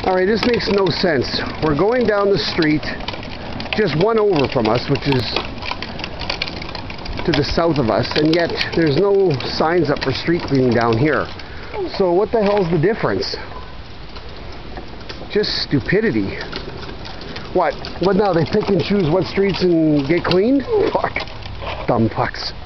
Alright, this makes no sense. We're going down the street, just one over from us, which is to the south of us, and yet there's no signs up for street cleaning down here. So what the hell's the difference? Just stupidity. What now, they pick and choose what streets and get cleaned? Fuck. Dumb fucks.